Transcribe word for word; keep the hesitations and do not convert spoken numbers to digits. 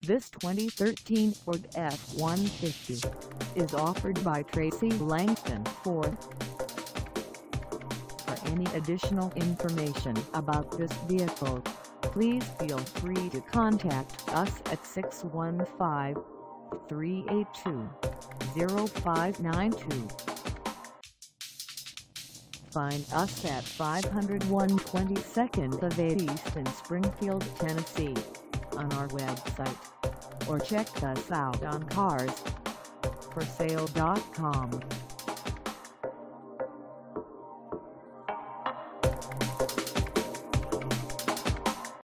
This twenty thirteen Ford F one fifty is offered by Tracy Langston Ford. For any additional information about this vehicle, please feel free to contact us at six one five, three eight two, zero five nine two. Find us at five oh one twenty-second Avenue East in Springfield, Tennessee, on our website, or check us out on cars for sale dot com.